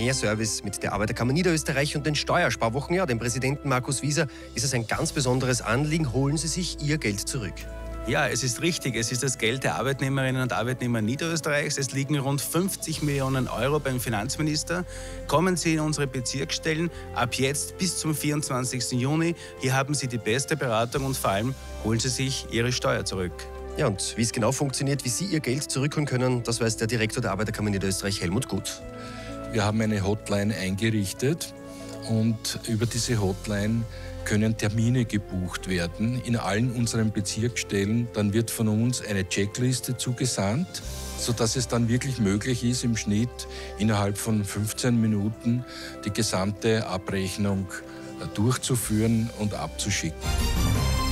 Mehr Service mit der Arbeiterkammer Niederösterreich und den Steuersparwochen. Ja, dem Präsidenten Markus Wieser ist es ein ganz besonderes Anliegen. Holen Sie sich Ihr Geld zurück. Ja, es ist richtig. Es ist das Geld der Arbeitnehmerinnen und Arbeitnehmer Niederösterreichs. Es liegen rund 50 Millionen Euro beim Finanzminister. Kommen Sie in unsere Bezirksstellen ab jetzt bis zum 24. Juni. Hier haben Sie die beste Beratung und vor allem holen Sie sich Ihre Steuer zurück. Ja, und wie es genau funktioniert, wie Sie Ihr Geld zurückholen können, das weiß der Direktor der Arbeiterkammer Niederösterreich, Helmut Gut. Wir haben eine Hotline eingerichtet und über diese Hotline können Termine gebucht werden in allen unseren Bezirksstellen. Dann wird von uns eine Checkliste zugesandt, sodass es dann wirklich möglich ist, im Schnitt innerhalb von 15 Minuten die gesamte Abrechnung durchzuführen und abzuschicken.